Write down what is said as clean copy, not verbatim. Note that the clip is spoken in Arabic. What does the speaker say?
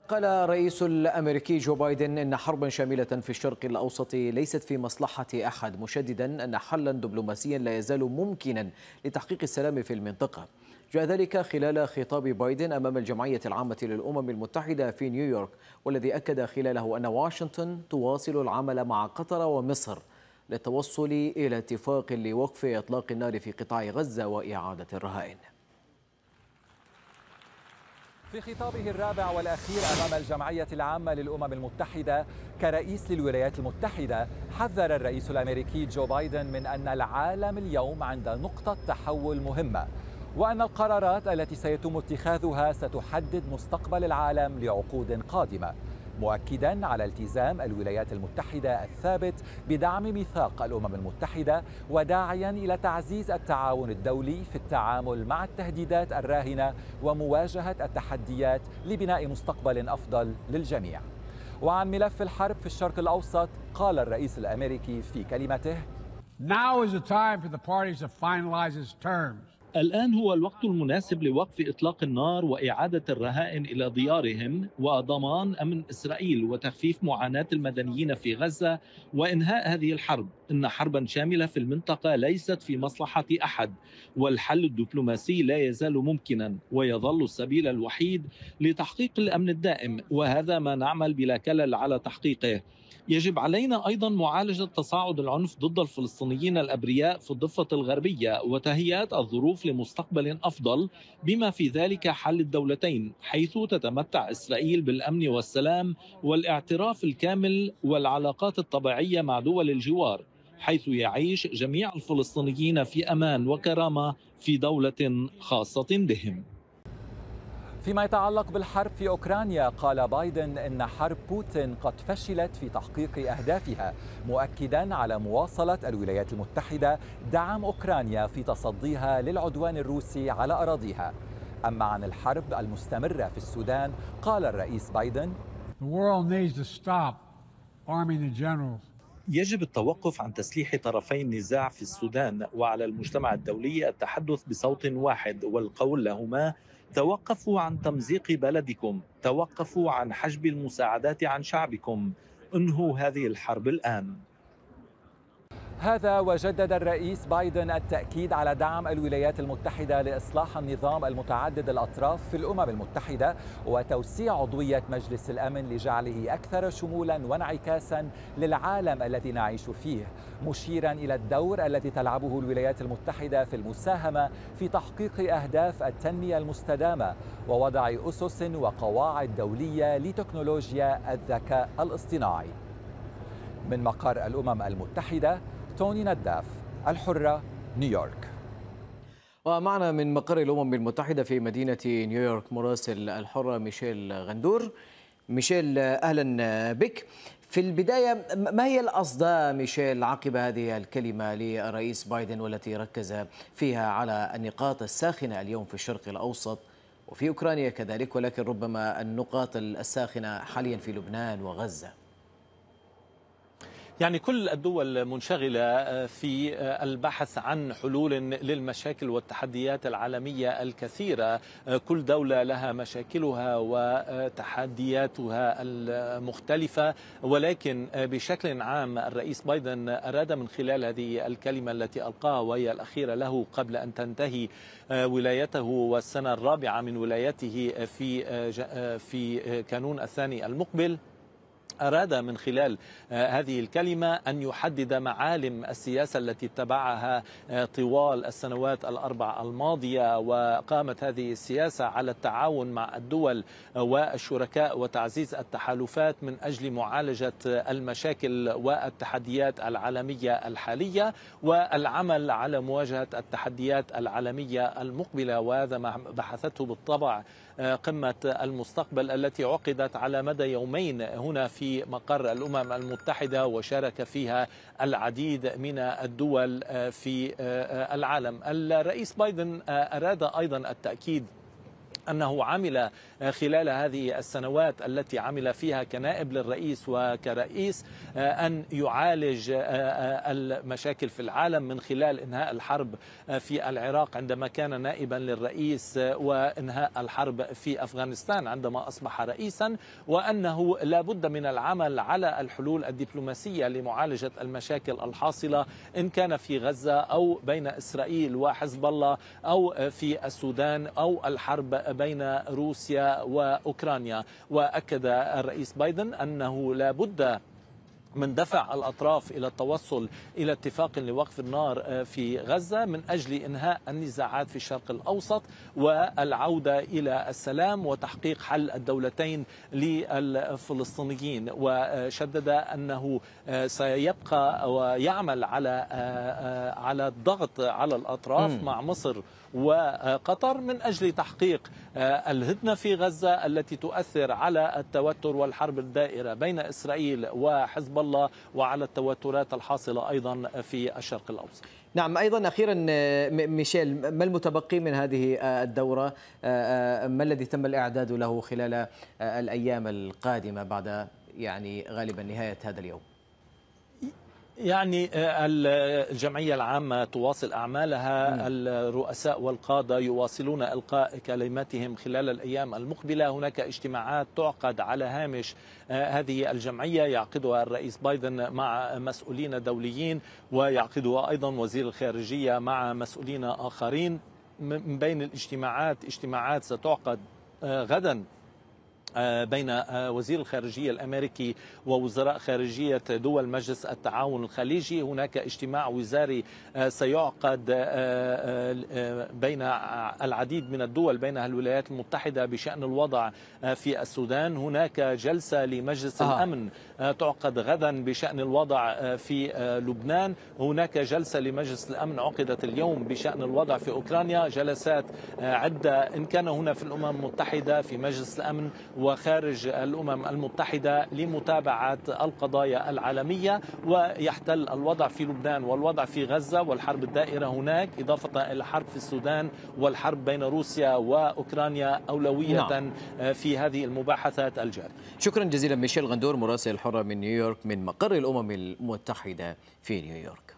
قال الرئيس الأمريكي جو بايدن إن حربا شاملة في الشرق الأوسط ليست في مصلحة أحد، مشددا أن حلا دبلوماسيا لا يزال ممكنا لتحقيق السلام في المنطقة. جاء ذلك خلال خطاب بايدن أمام الجمعية العامة للأمم المتحدة في نيويورك، والذي أكد خلاله أن واشنطن تواصل العمل مع قطر ومصر للتوصل إلى اتفاق لوقف إطلاق النار في قطاع غزة وإعادة الرهائن. في خطابه الرابع والأخير أمام الجمعية العامة للأمم المتحدة كرئيس للولايات المتحدة، حذر الرئيس الأمريكي جو بايدن من أن العالم اليوم عند نقطة تحول مهمة، وأن القرارات التي سيتم اتخاذها ستحدد مستقبل العالم لعقود قادمة، مؤكدا على التزام الولايات المتحدة الثابت بدعم ميثاق الأمم المتحدة، وداعيا إلى تعزيز التعاون الدولي في التعامل مع التهديدات الراهنة ومواجهة التحديات لبناء مستقبل أفضل للجميع. وعن ملف الحرب في الشرق الأوسط قال الرئيس الأمريكي في كلمته: Now is the time for the parties to finalize its terms. الآن هو الوقت المناسب لوقف إطلاق النار وإعادة الرهائن إلى ديارهم وضمان أمن إسرائيل وتخفيف معاناة المدنيين في غزة وإنهاء هذه الحرب. إن حربا شاملة في المنطقة ليست في مصلحة أحد، والحل الدبلوماسي لا يزال ممكنا ويظل السبيل الوحيد لتحقيق الأمن الدائم، وهذا ما نعمل بلا كلل على تحقيقه. يجب علينا أيضا معالجة تصاعد العنف ضد الفلسطينيين الأبرياء في الضفة الغربية وتهيئة الظروف لمستقبل أفضل، بما في ذلك حل الدولتين، حيث تتمتع إسرائيل بالأمن والسلام والاعتراف الكامل والعلاقات الطبيعية مع دول الجوار، حيث يعيش جميع الفلسطينيين في أمان وكرامة في دولة خاصة بهم. فيما يتعلق بالحرب في أوكرانيا قال بايدن إن حرب بوتين قد فشلت في تحقيق أهدافها، مؤكدا على مواصلة الولايات المتحدة دعم أوكرانيا في تصديها للعدوان الروسي على أراضيها. أما عن الحرب المستمرة في السودان قال الرئيس بايدن: The world needs to stop arming the generals. يجب التوقف عن تسليح طرفي النزاع في السودان، وعلى المجتمع الدولي التحدث بصوت واحد والقول لهما: توقفوا عن تمزيق بلدكم، توقفوا عن حجب المساعدات عن شعبكم، انهوا هذه الحرب الآن. هذا وجدد الرئيس بايدن التأكيد على دعم الولايات المتحدة لإصلاح النظام المتعدد الأطراف في الأمم المتحدة وتوسيع عضوية مجلس الأمن لجعله أكثر شمولا وانعكاسا للعالم الذي نعيش فيه، مشيرا إلى الدور الذي تلعبه الولايات المتحدة في المساهمة في تحقيق أهداف التنمية المستدامة ووضع أسس وقواعد دولية لتكنولوجيا الذكاء الاصطناعي. من مقر الأمم المتحدة توني نداف، الحرة، نيويورك. ومعنا من مقر الأمم المتحدة في مدينة نيويورك مراسل الحرة ميشيل غندور. ميشيل، أهلا بك. في البداية، ما هي الأصداء ميشيل عقب هذه الكلمة للرئيس بايدن والتي ركز فيها على النقاط الساخنة اليوم في الشرق الأوسط وفي أوكرانيا كذلك، ولكن ربما النقاط الساخنة حاليا في لبنان وغزة؟ يعني كل الدول منشغلة في البحث عن حلول للمشاكل والتحديات العالمية الكثيرة، كل دولة لها مشاكلها وتحدياتها المختلفة، ولكن بشكل عام الرئيس بايدن أراد من خلال هذه الكلمة التي ألقاها وهي الأخيرة له قبل أن تنتهي ولايته والسنة الرابعة من ولايته في كانون الثاني المقبل، أراد من خلال هذه الكلمة أن يحدد معالم السياسة التي اتبعها طوال السنوات الأربع الماضية، وقامت هذه السياسة على التعاون مع الدول والشركاء وتعزيز التحالفات من أجل معالجة المشاكل والتحديات العالمية الحالية والعمل على مواجهة التحديات العالمية المقبلة. وهذا ما بحثته بالطبع قمة المستقبل التي عقدت على مدى يومين هنا في مقر الأمم المتحدة، وشارك فيها العديد من الدول في العالم. الرئيس بايدن أراد أيضا التأكيد أنه عمل خلال هذه السنوات التي عمل فيها كنائب للرئيس وكرئيس أن يعالج المشاكل في العالم من خلال إنهاء الحرب في العراق عندما كان نائبا للرئيس، وإنهاء الحرب في أفغانستان عندما أصبح رئيسا، وأنه لا بد من العمل على الحلول الدبلوماسية لمعالجة المشاكل الحاصلة إن كان في غزة أو بين إسرائيل وحزب الله أو في السودان أو الحرب بين روسيا وأوكرانيا. وأكد الرئيس بايدن أنه لا بد من دفع الأطراف إلى التوصل إلى اتفاق لوقف النار في غزة من أجل إنهاء النزاعات في الشرق الأوسط والعودة إلى السلام وتحقيق حل الدولتين للفلسطينيين. وشدد أنه سيبقى ويعمل على الضغط على الأطراف مع مصر وقطر من أجل تحقيق الهدنة في غزة التي تؤثر على التوتر والحرب الدائرة بين إسرائيل وحزب الله وعلى التوترات الحاصلة أيضا في الشرق الأوسط. نعم، أيضا أخيرا ميشيل، ما المتبقي من هذه الدورة؟ ما الذي تم الإعداد له خلال الأيام القادمة بعد غالبا نهاية هذا اليوم؟ الجمعية العامة تواصل أعمالها، الرؤساء والقادة يواصلون إلقاء كلماتهم خلال الأيام المقبلة. هناك اجتماعات تعقد على هامش هذه الجمعية يعقدها الرئيس بايدن مع مسؤولين دوليين، ويعقدها أيضا وزير الخارجية مع مسؤولين آخرين. من بين اجتماعات ستعقد غدا بين وزير الخارجية الأمريكي ووزراء خارجية دول مجلس التعاون الخليجي. هناك اجتماع وزاري سيعقد بين العديد من الدول بينها الولايات المتحدة بشأن الوضع في السودان. هناك جلسة لمجلس الأمن تعقد غدا بشأن الوضع في لبنان. هناك جلسة لمجلس الأمن عقدت اليوم بشأن الوضع في أوكرانيا. جلسات عدة إن كان هنا في الأمم المتحدة في مجلس الأمن وخارج الأمم المتحدة لمتابعة القضايا العالمية. ويحتل الوضع في لبنان والوضع في غزة والحرب الدائرة هناك إضافة إلى الحرب في السودان والحرب بين روسيا وأوكرانيا أولوية في هذه المباحثات الجارية. شكرا جزيلا ميشيل غندور، مراسل الحرة من نيويورك من مقر الأمم المتحدة في نيويورك.